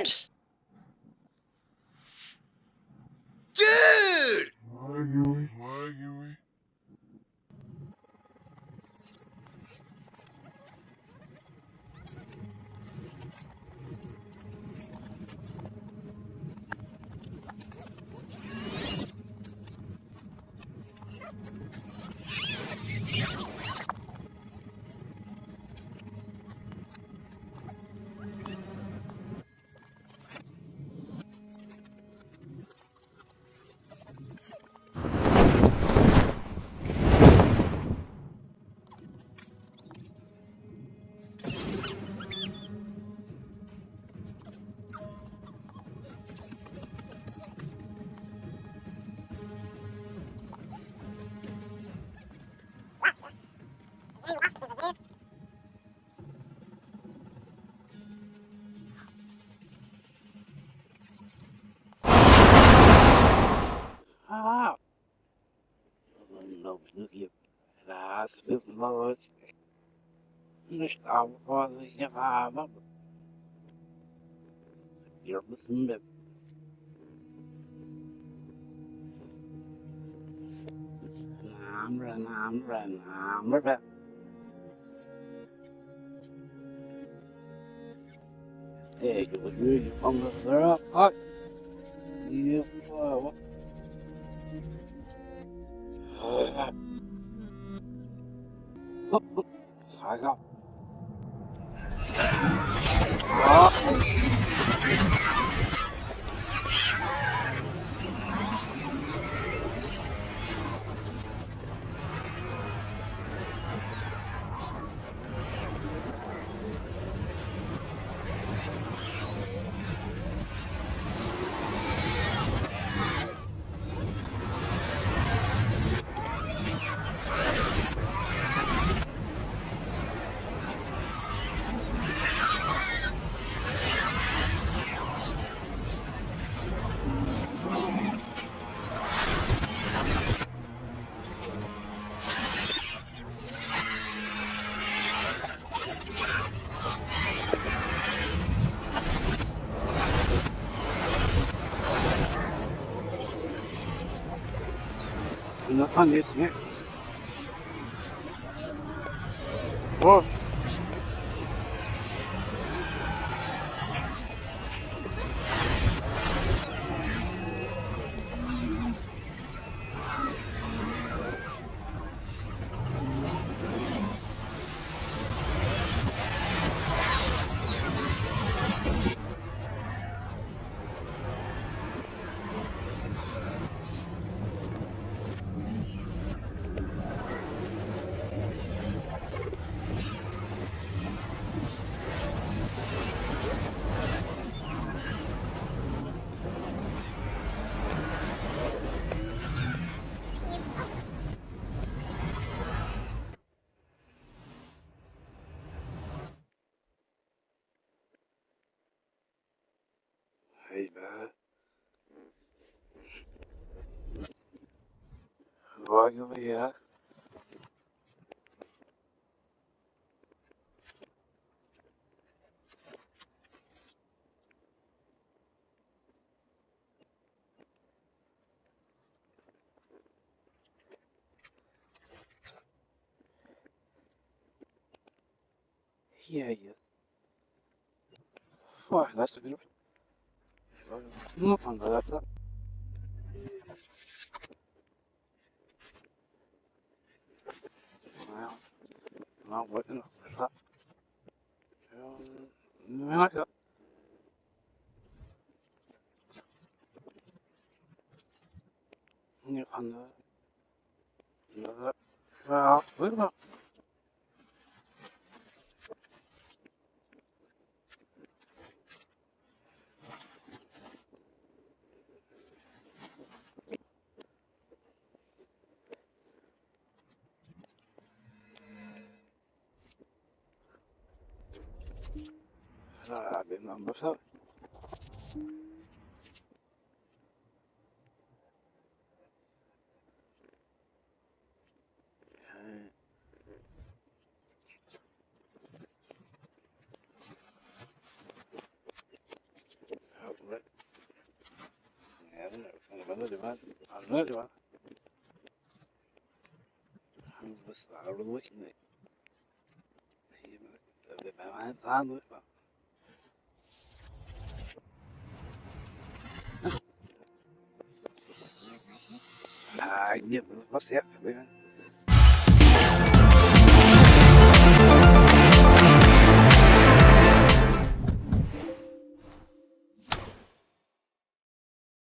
What? Dude! Ah, não que das pessoas não estavam fazendo eu me namra hey you from the up you I got on this here. Oh, hey man, why over here? Yeah, yeah. Why, that's a bit of no fun with that. Well, not working up for that. Like that. Yeah, fun with that. Well, we're not. I've been on myself. جمال عرنا جمال بس عرض وجهنا هي ما تعال عجب بس يا